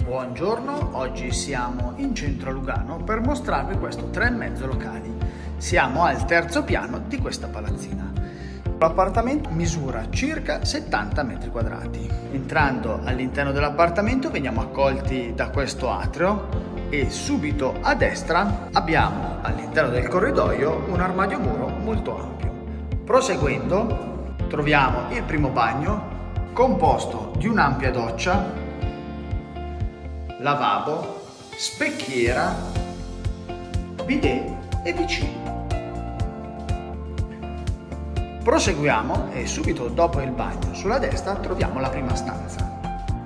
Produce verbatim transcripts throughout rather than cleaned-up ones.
Buongiorno, oggi siamo in centro a Lugano per mostrarvi questo tre e mezzo locali. Siamo al terzo piano di questa palazzina. L'appartamento misura circa settanta metri quadrati. Entrando all'interno dell'appartamento veniamo accolti da questo atrio e subito a destra abbiamo all'interno del corridoio un armadio muro molto ampio. Proseguendo troviamo il primo bagno composto di un'ampia doccia, lavabo, specchiera, bidet e V C. Proseguiamo e subito dopo il bagno sulla destra troviamo la prima stanza,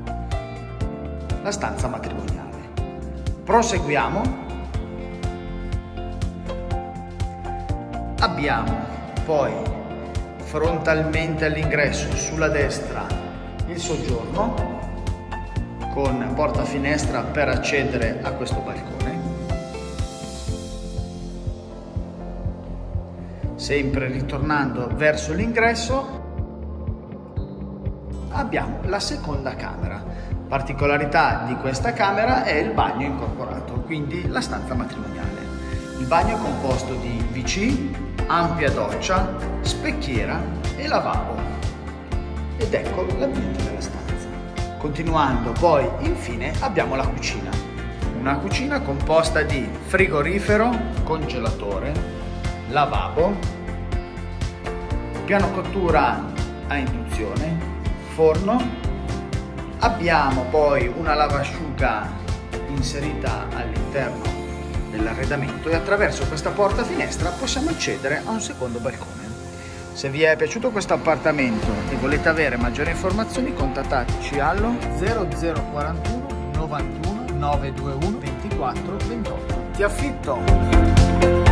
la stanza matrimoniale. Proseguiamo, abbiamo poi frontalmente all'ingresso sulla destra il soggiorno con porta finestra per accedere a questo balcone. Sempre ritornando verso l'ingresso abbiamo la seconda camera. Particolarità di questa camera è il bagno incorporato, quindi la stanza matrimoniale. Il bagno è composto di V C, ampia doccia, specchiera e lavabo. Ed ecco l'ambiente della stanza. Continuando poi infine abbiamo la cucina. Una cucina composta di frigorifero, congelatore, lavabo, piano cottura a induzione, forno. Abbiamo poi una lavasciuga inserita all'interno dell'arredamento e attraverso questa porta finestra possiamo accedere a un secondo balcone. Se vi è piaciuto questo appartamento e volete avere maggiori informazioni, contattateci allo zero zero quarantuno novantuno novecentoventiuno ventiquattro ventotto. Ti affitto!